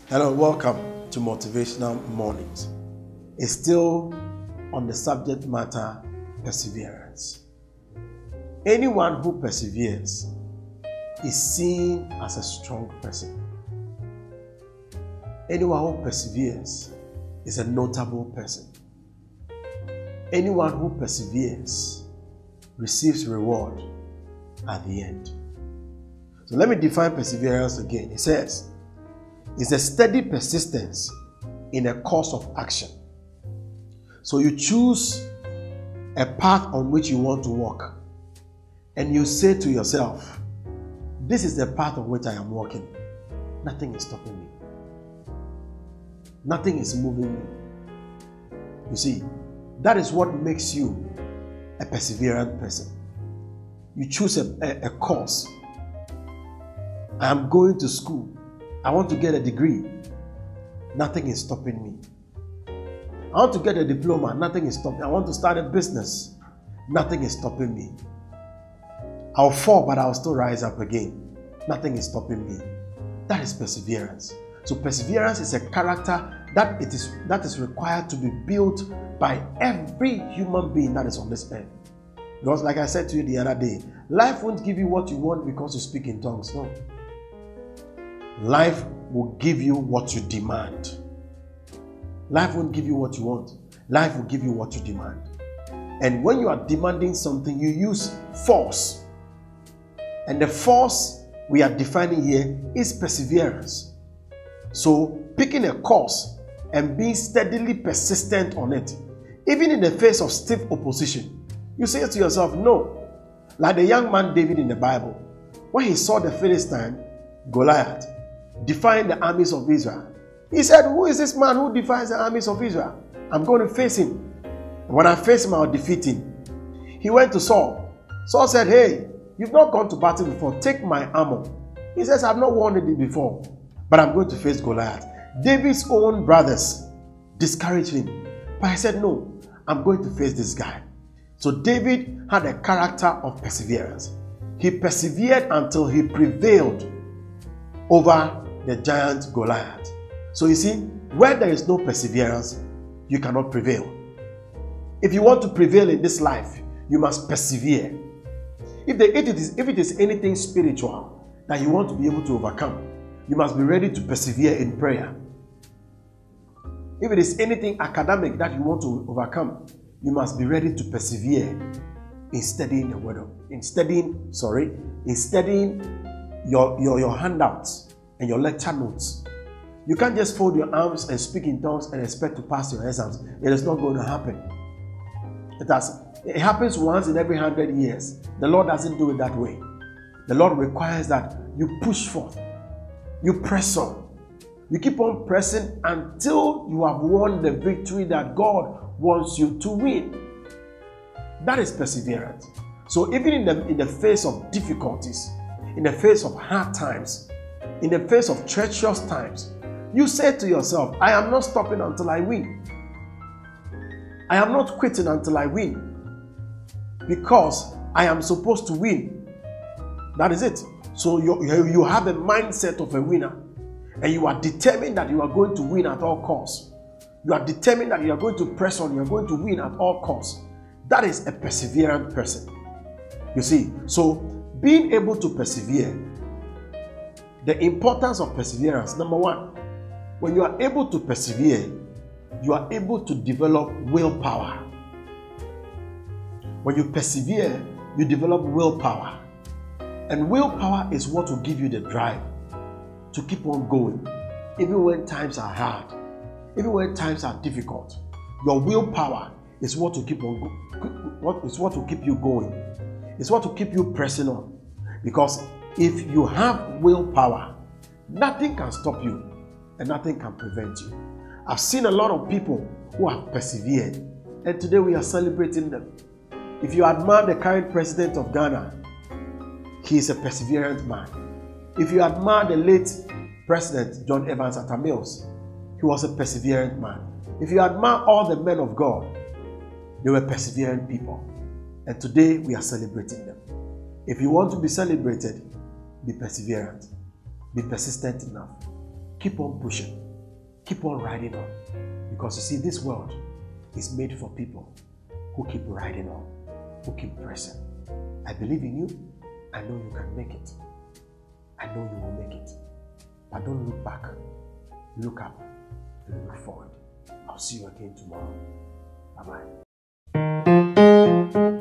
Hello, welcome to Motivational Mornings. It's still on the subject matter perseverance. Anyone who perseveres is seen as a strong person. Anyone who perseveres is a notable person. Anyone who perseveres receives reward at the end. So let me define perseverance again. It says, it's a steady persistence in a course of action. So you choose a path on which you want to walk, and you say to yourself, this is the path on which I am walking. Nothing is stopping me. Nothing is moving me. You see, that is what makes you a perseverant person. You choose a course. I am going to school. I want to get a degree. Nothing is stopping me. I want to get a diploma. Nothing is stopping me. I want to start a business. Nothing is stopping me. I'll fall, but I'll still rise up again. Nothing is stopping me. That is perseverance. So perseverance is a character that is required to be built by every human being that is on this earth. Because like I said to you the other day, life won't give you what you want because you speak in tongues. No. Life will give you what you demand. Life won't give you what you want. Life will give you what you demand. And when you are demanding something, you use force. And the force we are defining here is perseverance. So picking a course and being steadily persistent on it, even in the face of stiff opposition, you say to yourself, no. Like the young man David in the Bible, when he saw the Philistine, Goliath, defying the armies of Israel, he said, who is this man who defies the armies of Israel? I'm going to face him. When I face him, I'll defeat him. He went to Saul. Saul said, hey, you've not gone to battle before. Take my armor. He says, I've not worn it before, but I'm going to face Goliath. David's own brothers discouraged him, but he said, no, I'm going to face this guy. So David had a character of perseverance. He persevered until he prevailed over the giant Goliath. So you see, where there is no perseverance, you cannot prevail. If you want to prevail in this life, you must persevere. If it is anything spiritual that you want to be able to overcome, you must be ready to persevere in prayer. If it is anything academic that you want to overcome, you must be ready to persevere in studying the word, in studying your handouts and your lecture notes. You can't just fold your arms and speak in tongues and expect to pass your exams. It is not going to happen. It happens once in every 100 years. The Lord doesn't do it that way. The Lord requires that you push forth. You press on. You keep on pressing until you have won the victory that God wants you to win. That is perseverance. So even in the face of difficulties, in the face of hard times, in the face of treacherous times, you say to yourself, I am not stopping until I win. I am not quitting until I win. Because I am supposed to win. That is it. So you have a mindset of a winner. And you are determined that you are going to win at all costs. You are determined that you are going to press on. You are going to win at all costs. That is a perseverant person. You see, so being able to persevere, the importance of perseverance, number one, when you are able to persevere, you are able to develop willpower. When you persevere, you develop willpower. And willpower is what will give you the drive to keep on going, even when times are hard, even when times are difficult. Your willpower is what will keep on what will keep you going. It's what will keep you pressing on. Because if you have willpower, nothing can stop you and nothing can prevent you. I've seen a lot of people who have persevered, and today we are celebrating them. If you admire the current president of Ghana, he is a perseverant man. If you admire the late President John Evans Atta Mills, he was a perseverant man. If you admire all the men of God, they were perseverant people. And today we are celebrating them. If you want to be celebrated, be perseverant. Be persistent enough. Keep on pushing. Keep on riding on. Because you see, this world is made for people who keep riding on, who keep pressing. I believe in you. I know you can make it. I know you will make it. But don't look back. Look up and look forward. I'll see you again tomorrow. Bye-bye.